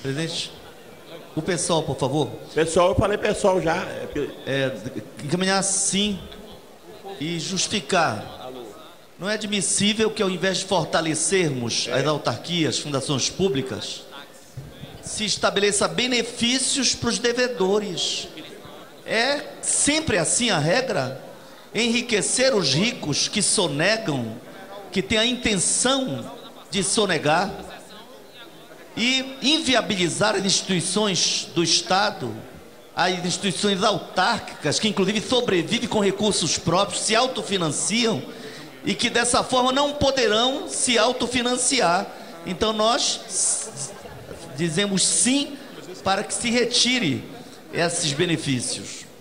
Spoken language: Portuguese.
Presidente, o pessoal, por favor. Pessoal, eu falei pessoal já. Encaminhar sim e justificar. Não é admissível que, ao invés de fortalecermos as autarquias, fundações públicas, se estabeleça benefícios para os devedores. É sempre assim a regra? Enriquecer os ricos que sonegam, que têm a intenção de sonegar, e inviabilizar as instituições do Estado, as instituições autárquicas, que inclusive sobrevivem com recursos próprios, se autofinanciam, e que dessa forma não poderão se autofinanciar. Então nós dizemos sim para que se retire esses benefícios.